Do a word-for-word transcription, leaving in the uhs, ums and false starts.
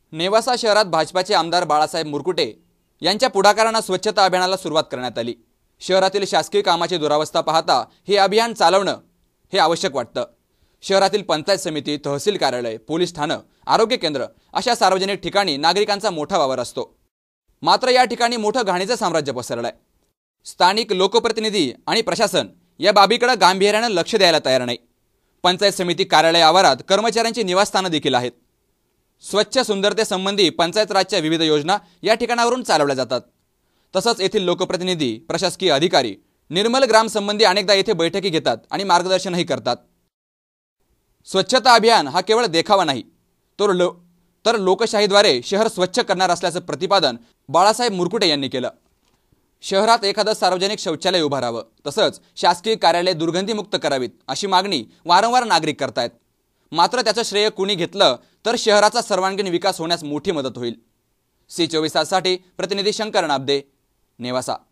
नेवासा शहरात भाजपाचे आमदार बाळासाहेब मुरकुटे यांच्या पुढाकाराने स्वच्छता अभियानाला सुरुवात करण्यात आली। शहरातील शासकीय कामाची दुरावस्था पाहता हे अभियान चालवणे हे आवश्यक वाटतं। शहरातील पंचायत समिती, तहसील कार्यालय, पोलीस ठाणे, आरोग्य केंद्र अशा सार्वजनिक ठिकाणी नागरिकांचा मोठा वावर असतो। मात्र या ठिकाणी मोठं घाणीचं साम्राज्य पसरलंय। स्थानिक लोकप्रतिनिधी आणि प्रशासन या बाबीकडे गांभीर्याने लक्ष द्यायला तयार नाही। पंचायत समिती कार्यालय आवारात कर्मचाऱ्यांची निवासस्थाने देखील आहेत। स्वच्छ सुंदरतेसंबंधी पंचायत राजच्या विविध योजना या ठिकाणावरून चालवल्या जातात। तसंच येथील लोकप्रतिनिधी, प्रशासकीय अधिकारी निर्मल ग्राम संबंधी अनेकदा येथे बैठकी घेतात आणि मार्गदर्शनही करतात। स्वच्छता अभियान हा केवळ देखावा नाही, तर लो तर लोकशाहीद्वारे शहर स्वच्छ करणार असल्याचं प्रतिपादन बाळासाहेब मुरकुटे यांनी केलं। शहरात एखादं सार्वजनिक शौचालय उभारावं, तसंच शासकीय कार्यालय दुर्गंधीमुक्त करावीत अशी मागणी वारंवार नागरिक करतायत। मात्र त्याचं श्रेय कुणी घेतलं तर शहराचा सर्वांगीण विकास होण्यास मोठी मदत होईल। सी चोवीस ताससाठी प्रतिनिधी शंकर नाबदे, नेवासा।